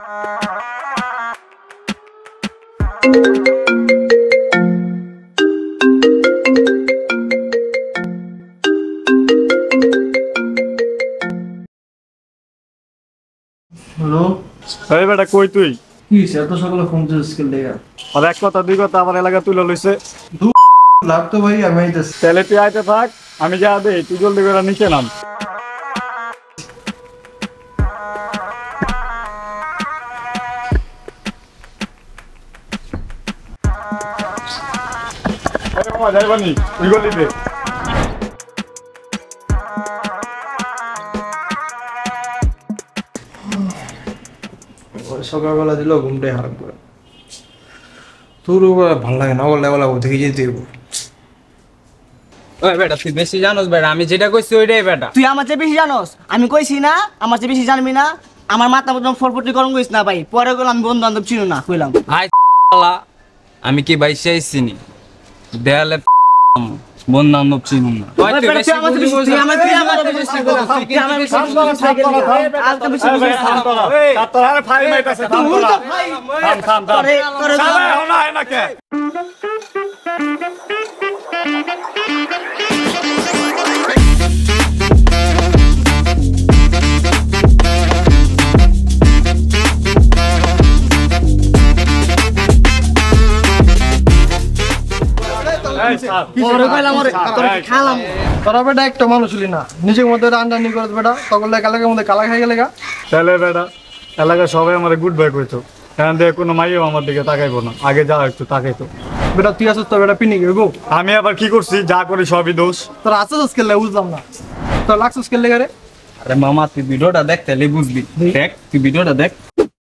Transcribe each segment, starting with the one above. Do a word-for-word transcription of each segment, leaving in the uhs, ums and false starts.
Hello এই বেটা কই তুই? কি এত সকালে ফোন দিছিস স্কেল দেখা? আর এক কথা দুই কথা আমার এলাকা তুলে লইছে। লাগতো ভাই আমি আইতাছি। তাহলে তুই আইতে থাক, আমি যা দেই তুই জলদি করে নিচে নাম। যাইবানি তুই গলিতে সকালবেলা দিল ঘুমটাই হারাম করে। তোর ভালো লাগে না, বলে বলা থেকে যেতে হইব। ওই বেটা তুই বেশি জানোস বেটা, আমি যেটা কইছি ওইটাই বেটা। তুই আমার চেয়ে বেশি জানোস, আমি কইছি না আমার চেয়ে বেশি জানবি না। আমার মাথা মতন ফটফটি গরম করিস না ভাই, পরে গেলাম আমি বন্ধু বান্ধব চিনো না কইলাম। আই আমি কি ভাই সেই চিনি দেয়ালে বন্ধু বান্ধব চিনুন না। ওই বেটা তুই আমার চেয়ে বেশি, তুই আমার তুই আমার চেয়ে বেশি করছিস, তুই আমার বেশি সাইকেল আজকে বেশি তোর আরে ফাইল মাইতাছে থাম তোরা থাম থাম থাম করে করে সাবে হনা হয় না কে? তোরা বেটা একটা মানুষ হলি না, নিজের মধ্যে রান্নানি করে বেটা, তখন এলাকার মধ্যে কালা খাই গেলে গা। তাহলে বেটা এলাকার সবাই আমার গুড বাই কইতো, এখান থেকে কোনো মাইও আমার দিকে তাকাইবো না, আগে যা একটু তাকাইতো। বেটা তুই আসিস তো বেটা পিনি গো। আমি আবার কি করছি? যা করি সবই দোষ। তোরা আসিস স্কেল লেগে বুঝলাম না, তোর লাগছে স্কেল লেগে রে। আরে মামা তুই ভিডিওটা দেখ তাহলে বুঝবি। দেখ তুই ভিডিওটা দেখ।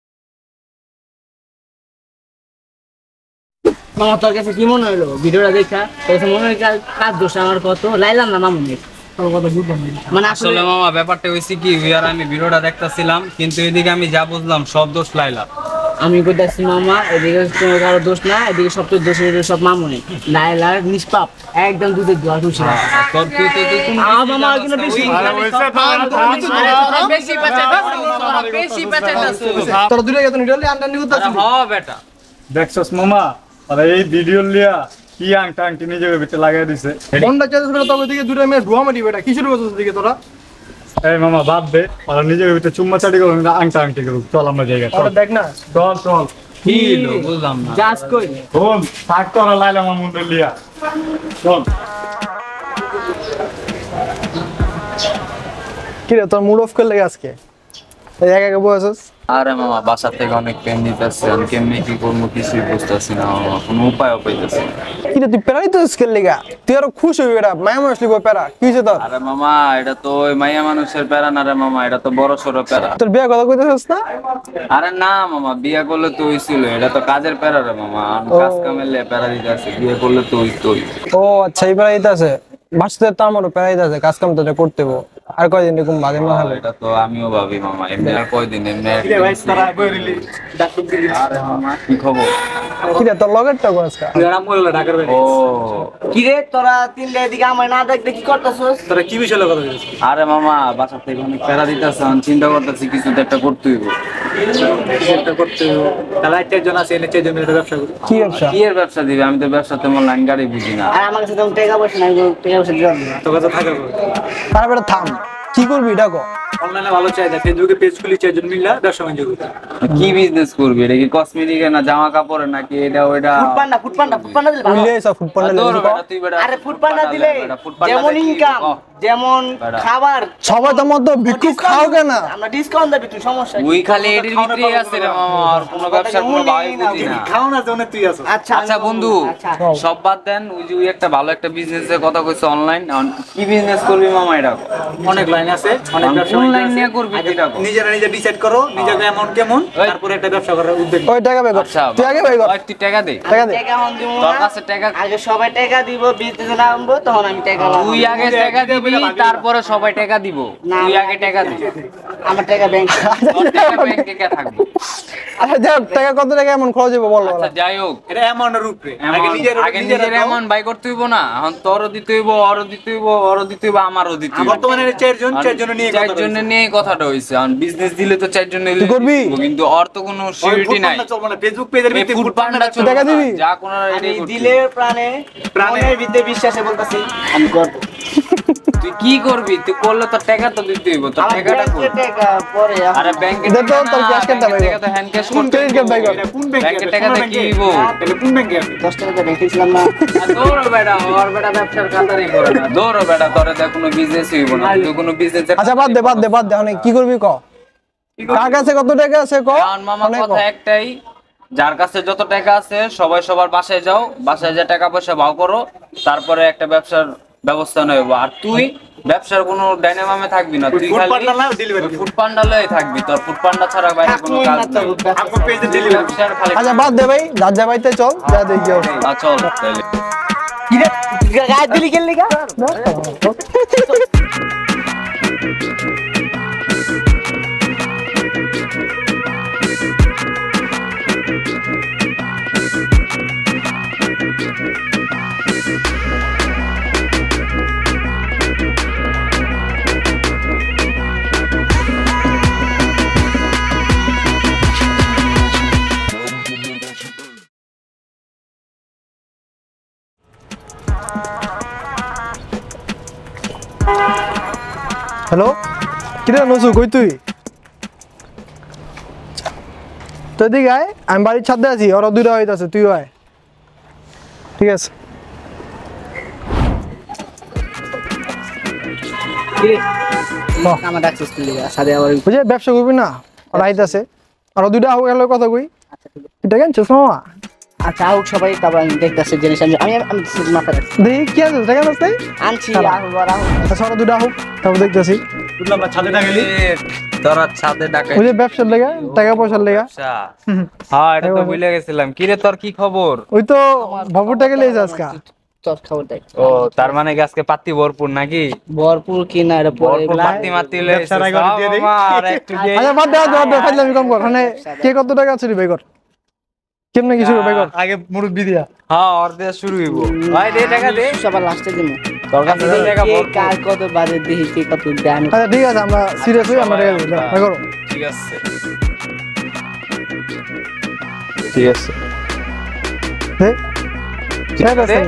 মামা তোর কাছে কি মনে হলো ভিডিওটা দেখা? তোর কাছে মনে হয় কাজ দোষ আমার কত লাইলাম না মামুনি তোর কথা বুঝলাম না। মানে আসলে আসলে মামা ব্যাপারটা হইছে কি, আর আমি ভিডিওটা দেখতাছিলাম কিন্তু এদিকে আমি যা বুঝলাম সব দোষ লাইলা। আমি কইতাছি মামা এদিকে কোনো কারো দোষ না, এদিকে সব তো দোষ হইলো সব মামুনি। লাইলার নিষ্পাপ একদম দুধের দোয়া খুশি। তোর তুই তো তুই কোন আ মামা কিন্তু বেশি আরে হইছে বেশি বেশি তোরা দূরে গেত নিডলি আন্ডার নিউ আরে হ বেটা দেখছস মামা, আরে এই ভিডিও লিয়া কি আংটা আংটি নিজের ভিতরে লাগাই দিছে। কোনটা চাইছিস বেটা? তবে দিকে দূরে মেয়ে ডুয়া মারি বেটা, কিসের বসছিস দিকে তোরা? এই মামা বাদ দে, ওরা নিজের ভিতরে চুম্মা চাটি করুক না আংটা আংটি করুক, চল আমরা জায়গা চল ওটা দেখ না। চল চল। কি হলো বুঝলাম না। জাজ কই শোন থাক তোরা লাইলা আমার মুন্ডে লিয়া চল। কি রে তোর মুড অফ করে লাগে আজকে? এই একা একা বসছিস? আরে মামা বাসা থেকে অনেক পেন দিতেছে, আমি কেমনি কি করবো কিছুই বুঝতেছি না মামা, কোনো উপায়ও পাইতেছি না। কি রে তুই প্যারাই তো স্কেল লেগা, তুই আরো খুশি হবি বেটা, মায়া মানুষ লিখবো প্যারা, কি হয়েছে তোর? আরে মামা এটা তো ওই মাইয়া মানুষের প্যারা না রে মামা, এটা তো বড় সড়ো প্যারা। তোর বিয়ে কথা কইতেছিস না? আরে না মামা, বিয়ে করলে তো হইছিল, এটা তো কাজের প্যারা রে মামা, আমি কাজ কামেলে প্যারা দিতে আছে, বিয়ে করলে তো হইতোই। ও আচ্ছা, এই প্যারাই আছে বাচ্চাদের, তো আমারও প্যারাই আছে, কাজ কাম তো করতে হবো, আর কয়দিন এরকম বাদে না হবে। এটা তো আমিও ভাবি মামা, এমনি আর কয়দিন এমনি আর- আরে মামা কি খবর? কি রে তোর লগেরটা কো আজকে? ও কি রে তোরা তিনটা এদিকে আমার না দেখতে কি করতেছস? আরে মামা বাসা থেকে অনেক প্যারা দিতেছে, আমি চিন্তা করতেছি কিছু তো একটা করতে হইব। কি ব্যবসা? কি এর ব্যবসা দিবে? আমি তো ব্যবসা তেমন লাইন গাড়ি বুঝি না। আর আমার কাছে তো টাকা পয়সা নাই, টাকা পয়সা দিলাম না। তারা বেটা থাম, কি করবি এটা কো? অনলাইনে ভালো চাহিদা, ফেসবুকে পেজ খুলি চারজন মিল্লা ব্যবসা বাণিজ্য করতে। কি বিজনেস করবি? এটা কি কসমেটিক না জামা কাপড় নাকি এটা ওইটা? ফুটপান্ডা ফুটপান্ডা ফুটপান্ডা দিলে ভালো। উইলে সব ফুড পান্ডা দৌড় লেগে বেটা, তুই বেটা আরে ফুটপান্ডা দিলে বেটা, ফুটপান্ডা যেমন দেখি, ইনকাম ও, যেমন বেটা। খাবার সবাই তো মত ভিক্ষু খাও কেন? আমরা ডিসকাউন্ট দেব, তুই সমস্যা কি? ওই খালি এডির ভিতরেই আছে রে মামা, আর কোনো ব্যবসার কোনো ভাই বুঝি না। খাও না জন্য তুই আছো। আচ্ছা আচ্ছা বন্ধু আচ্ছা সব বাদ দেন, ওই যে ওই একটা ভালো একটা বিজনেসের কথা কইছে অনলাইন, কি বিজনেস করবি মামা এটা? অনেক লাইন আছে, অনেক ব্যবসা কোন বাণিজ্য লাইন আছে। নিয়ে করবি এটা? নিজেরা নিজে ডিসাইড করো নিজেকে এমন কেমন, তারপরে একটা ব্যবসা করার উদ্যোগ। ওই টাকা বের কর, আচ্ছা তুই আগে বের কর, ওই তুই টাকা দে। টাকা দে। টাকা হন দিব তোর না, কাছে টাকা, আগে সবাই টাকা দিব, বিজনেস নামবো তখন আমি টাকা লাগাবো। তুই আগে টাকা দিবি তারপরে সবাই টাকা দিব, না, তুই না, আগে টাকা দিবি। আমার টাকা ব্যাংক তোর টাকা ব্যাংকে কে থাকবে? আচ্ছা যা, টাকা কত টাকা এমন খরচ হবে বল বল। আচ্ছা যাই হোক, এটা অ্যামাউন্টের উপরে আগে আগে নিজের আগে নিজের এমন বাই করতে হইব না, এখন তোরও দিতে হইব, ওরও দিতে হইব, ওরও দিতে হইব, আমারও দিতে হইব। বর্তমানে চারজন চারজন নিয়ে কথা চারজন চারজনের নিয়েই কথাটা হইছে আর বিজনেস দিলে তো চারজনের তুই করবি? কিন্তু ওর তো কোনো সিউরিটি নাই চলবো না ফেসবুক পেজের এই ভিত্তিতে ফুড পান্ডা তুই টাকা দিবি? যা কোন আমি দিলের প্রাণে প্রাণের ভিতরে বিশ্বাসে বলতাছি আমি করব। তুই কি করবি তুই করলে তো টাকা তো দিতে হইব তো আমার টাকাটা কই ব্যাংকের টাকা পরে আরে ব্যাংকে দে তো, তোর cash card টা বাইর কর। টাকা তো হ্যান্ড ক্যাশ কোন করতে credit card বাইর কর। এটা কোন ব্যাংকে ব্যাংকের টাকা দিয়ে কি হইব তাহলে কোন ব্যাংকে আছে দশ টাকা দিয়ে ব্যাংকে ছিলাম না। আর দৌড় বেটা ওর বেটা ব্যবসার কাতারই করে না দৌড় বেটা তোরে দেখ কোনো বিজনেস হইব না তুই কোনো বিজনেস আচ্ছা বাদ দে বাদ দে বাদ দে অনেক কি করবি ক কার কাছে কত টাকা আছে ক কারণ মামা অনেক ক। কথা একটাই যার কাছে যত টাকা আছে সবাই সবার বাসায় যাও বাসায় যা টাকা পয়সা ভাও করো তারপরে একটা ব্যবসার ব্যবস্থা নেব আর তুই ব্যবসার কোনো ডাইনামামে থাকবি না তুই ফুড খালি পান্ডা না ডেলিভারি ফুড পান্ডালয়ে থাকবি তোর ফুড পান্ডা ছাড়া বাইরে কোনো কাজ নেই আপনার পেজে ডেলিভারি ব্যবসার খালি আচ্ছা বাদ দে ভাই দাদা ভাইতে চল যা দেখি অবস্থা। আ, চল তাহলে কি রে গায়ে দিলি খেললি কা হ্যালো কিরে নসু কই তুই তো এদিকে আয় আমি বাড়ির ছাদে আছি ওরা দুইটা হইতাছে তুই আয় ঠিক আছে কি রে আমার ডাকছিস তুই লিগা সাথে আবার ওই যে ব্যবসা করবি না ওরা আইতাছে ওরা দুইটা হোক গেল কথা কই এটা কেন চোস মামা আচ্ছা আউট সবাই তারপর আমি দেখতেছি জিনিস আমি আমি আমি মাথা রাখছি দেখি কি আছে টাকা আছে আনছি আহুক আর আহুক আচ্ছা ওরা দুইটা হোক তারপর দেখতেছি বুঝলাম না ছাদে না গেলি এ, তোরা ছাদে ডাকাই ওই যে ব্যবসার লেগা টাকা পয়সার লেগা আচ্ছা হ্যাঁ এটা তো ভুলে গেছিলাম কি রে তোর কি খবর ওই তো বাবুর টাকা লেগেছে আজকে চট খাবার দেখ ও তার মানে কি আজকে পাত্তি ভরপুর নাকি ভরপুর কি না এটা পরে ভরপুর পাত্তি মাত্তি লইছে ব্যবসার আগে দিয়ে দিই। আর একটু দিয়ে আচ্ছা বাদ দে বাদ দে, বাদ দে ফাইজলামি কম কর মানে কে কত টাকা আছে রে ভাই কর কেমনে কিছু ভাই কর আগে মুরব্বি দিয়া হ্যাঁ ওর দিয়ে শুরু হইব ভাই দে টাকা দে সবার লাস্টে দিমু তোর কাছে তো টাকা কে ভরপুর। কার কত বাজে দেখি কে কত দেন আচ্ছা ঠিক আছে আমরা সিরিয়াস হই আমরা টাকা দেব ভাই করো ঠিক আছে ঠিক আছে দে ঠিক আছে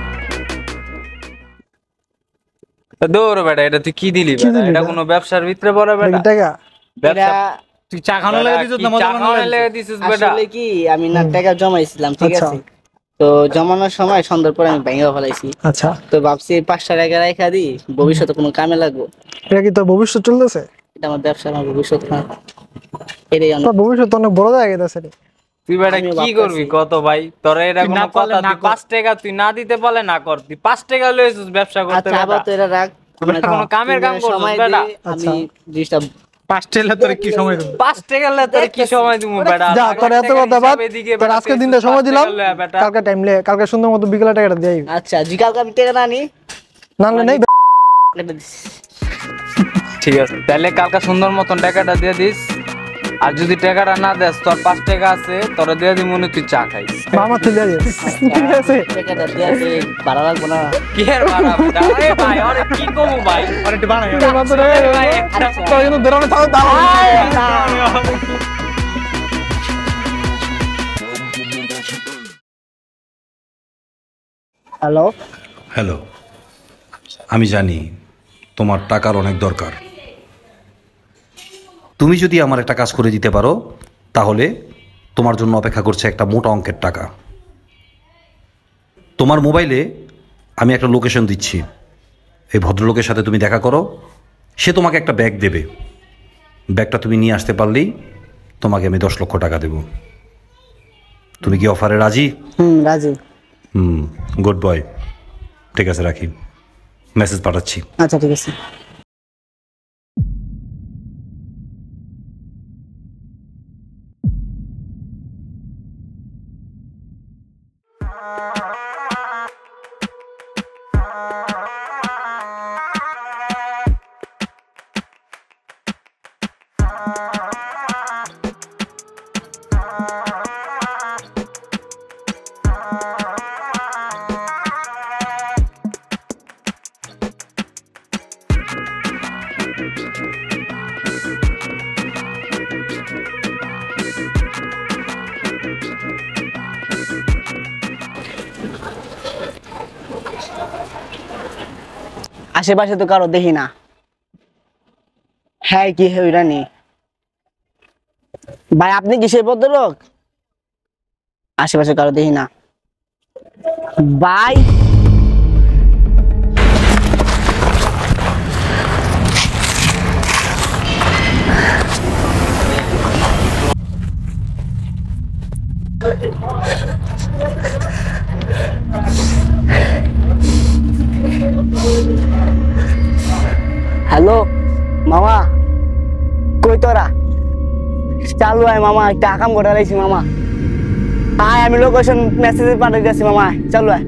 দৌড় বেটা এটা তুই কি দিলি কি বেটা দিলি এটা এটা? কোনো ব্যবসার ভিতরে পড়ে বেটা দেখি টাকা ব্যবসা এটা তুই চা খানো লাগে দিছ না মজা খানো লাগে লেগে দিছিস বেটা আসলে কি আমি না টাকা জমাইছিলাম ঠিক আচ্ছা। আছে তো জমানোর সময় সন্ধ্যার পরে আমি ভেঙে ফেলাইছি আচ্ছা তো ভাবছি পাঁচটা টাকা রেখা দিই ভবিষ্যতে কোনো কামে লাগবো এটা কি তোর ভবিষ্যৎ চলতেছে এটা আমার ব্যবসা আমার ভবিষ্যৎ না এটাই অনেক তোর ভবিষ্যৎ তো অনেক বড় জায়গায় গেছে রে তুই বেটা আমিও কি ভাবতেছি। করবি কত ভাই তোর এটা তুই কোনো না পারলে কথা না তুই কর। পাঁচ টাকা তুই না দিতে পারলে না কর তুই পাঁচ টাকা লইছিস ব্যবসা করতে আচ্ছা আবার তো বেটা এটা রাখ বেটা কোনো কামের কাম করছিস সময় বেটা দিয়ে আমি জিনিসটা পাঁচ টেলে তোরে কি সময় দেব পাঁচ টাকা লে তোর কি সময় দিমু বেটা যা তোর এত কথা বাদ এদিকে তোর আজকে দিনটা সময় দিলাম কালকে টাইম লে কালকে সুন্দর মতো বিকেলে টাকাটা দিয়ে আইবি। আচ্ছা জি কালকে আমি টাকা না নি না না নেই এটা দিস। ঠিক আছে তাহলে কালকে সুন্দর মতন টাকাটা দিয়ে দিস আর যদি টাকাটা না দেস তোর পাঁচ টাকা আছে তোরা দিয়ে দিই মনে তুই চা খাইস মামা তুই দিয়ে দিস। ঠিক আছে টাকাটা দিয়ে দে, ভাড়া লাগবো না কি এর বাড়া বেটা আরে ভাই আরে কি কমু ভাই আরে একটু বানাই তোর মাত্র টাকা আরে দেবো। ভাই একটা তোর কিন্তু বেরোনো থাকো তাও হ্যালো হ্যালো আমি জানি তোমার টাকার অনেক দরকার তুমি যদি আমার একটা কাজ করে দিতে পারো তাহলে তোমার জন্য অপেক্ষা করছে একটা মোটা অঙ্কের টাকা তোমার মোবাইলে আমি একটা লোকেশন দিচ্ছি এই ভদ্রলোকের সাথে তুমি দেখা করো সে তোমাকে একটা ব্যাগ দেবে ব্যাগটা তুমি নিয়ে আসতে পারলেই তোমাকে আমি দশ লক্ষ টাকা দেব তুমি কি অফারে রাজি হুম রাজি হুম গুড বয় ঠিক আছে রাখি মেসেজ পাঠাচ্ছি আচ্ছা ঠিক আছে আশেপাশে তো কারো দেখি না। হ্যাঁ কি হইরা নি ভাই, আপনি কি সেই ভদ্রলোক? আশেপাশে কারো দেখি না ভাই। হ্যালো মামা, কই তোরা? চালু আয় মামা, একটা আকাম করে লাইছি মামা। আয় আমি লোকেশন মেসেজে পাঠিয়ে দিয়েছি মামা, চালু আয়।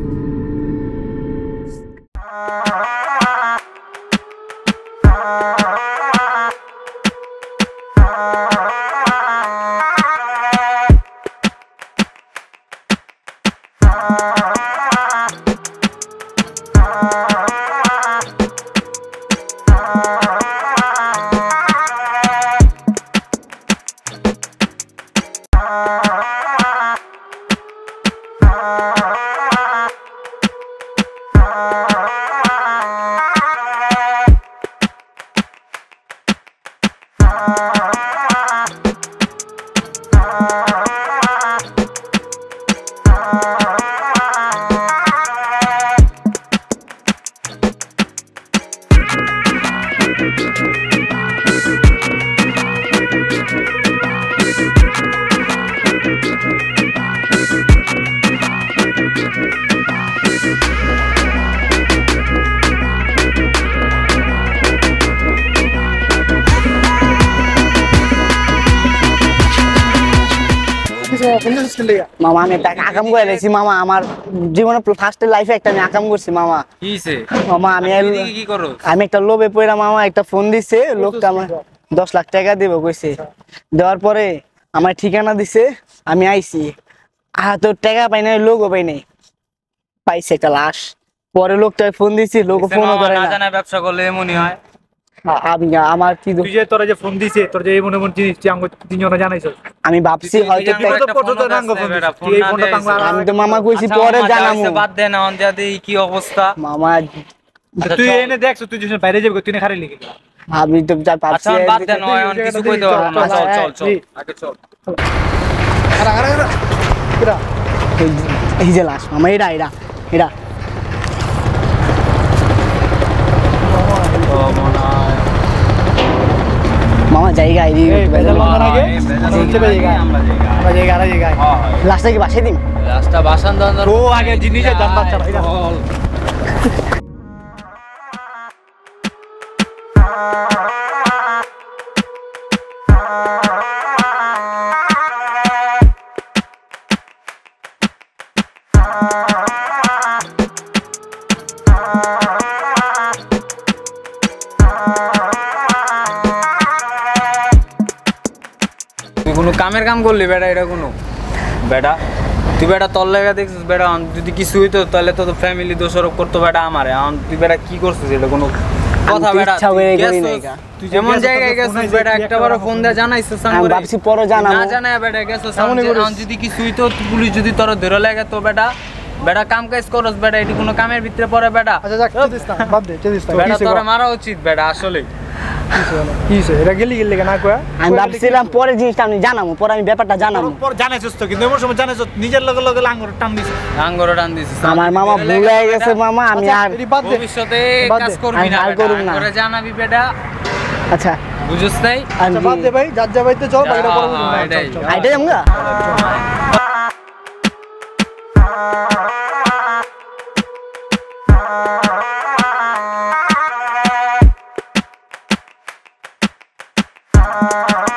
মামা আমি একটা আকাম করে লাইছি মামা, আমার জীবনে ফার্স্ট লাইফে একটা আমি আকাম করছি মামা। কিছে মামা আমি কি করো? আমি একটা লোভে পড়া মামা একটা ফোন দিছে, লোকটা আমার দশ লাখ টাকা দিব কইছে। দেওয়ার পরে আমার ঠিকানা দিছে, আমি আইছি। আহ তো টাকা পাই নাই, লোকও পাই নাই, পাইছে একটা লাশ। পরে লোকটা ফোন দিছি, লোক ফোনও করে না না। জানা ব্যবসা করলে এমনই হয়। আ- আমি আমার কি দোষ? তুই যে তোরা যে ফোন দিছে, তোর যে এমন এমন জিনিস তুই আমাকে তিনজনে জানাইছ। আমি ভাবছি হয়তো তুই টাকা- একটা কত ফোনও টাকা দেস ফোন না বেটা, দিছিস? ফোন তুই এই না ফোনটা দেস। টাকা- আমি তো মামা কইছি আচ্ছা, পরে মামা, যা জানামু। হইছে বাদ দে না, অন যাতে কি অবস্থা। মামা আচ্ছা, তুই চল। এনে দেখছ, তুই যখন বাইরে যাবি তুই না খারে লিখি। আমি তো যা আচ্ছা ভাবছি অন বাদ দে না, অন কিছু কইতে পারবো না। চল চল চল এই। আগে চল। এই- এই যে লাশ মামা, এটা এটা এটা মামা জায়গা এই বেজাল বাঁধার আগে এই বেজাল হচ্ছে বাঁধার জায়গা। আগে আমরা জায়গা। আমরা জায়গা আর জায়গায় হ্যাঁ, হ্যাঁ। লাশটা কি বাসায় দিম? রাস্তা বাসান দান ও আগে জিনিসের দাম বাচ্চা না, এটা। তুই কোনো কামের কাম করলি বেটা? এটা কোনো বেটা তুই বেটা তোর লেগে দেখছিস বেটা, আম যদি কিছু হইতো তাহলে তো ফ্যামিলি দোষারোপ করতো বেটা আমারে। আম তুই বেটা কি করছিস? এটা কোনো কথা তো বেটা? ইচ্ছা তুই করে করি গেছস, নাই গা। তুই এমন জায়গায় গেছিস বেটা, একটা বড় ফোন দিয়ে জানাইছিস আমি আমারে। ভাবছি পরে জানাবো। না জানায় বেটা গেছস। এমনই আম- করিস। আম যদি কিছু হইতো, পুলিশ যদি তোর ধরে লাগে তো বেটা, বেটা কাম কাজ করস বেটা, এটি কোনো কামের ভিতরে পড়ে বেটা? আচ্ছা যাক, চেদিস না, বাদ দে, চেদিস না। বেটা কিসে তোর কর? মারা উচিত বেটা আসলে। কিসে? এটা গেলি গেলি না কয়া? আমি ভাবছিলাম পরে জিনিসটা আমি জানাবো, পরে আমি ব্যাপারটা জানাবো। পর জানাইছিস তো, কিন্তু এমন সময় জানাইছ নিজের লগে লগে লাঙ্গর টান দিছিস। আঙ্গর টান দিছিস। আমার মামা ভুল হয়ে গেছে মামা, আমি আচ্ছা, আর এটি বাদ দে। ভবিষ্যতে বাদ কাজ দে। করবি আমি না আর বেটা, করুম না। করে জানাবি বেটা, আচ্ছা বুঝছ নাই? আচ্ছা, বাদ দে ভাই, যার যা বাইতে চল, বাকিটা পরে বুঝবো। হ্যাঁ, চল, এটাই। চল। আইটা যামগা। Ah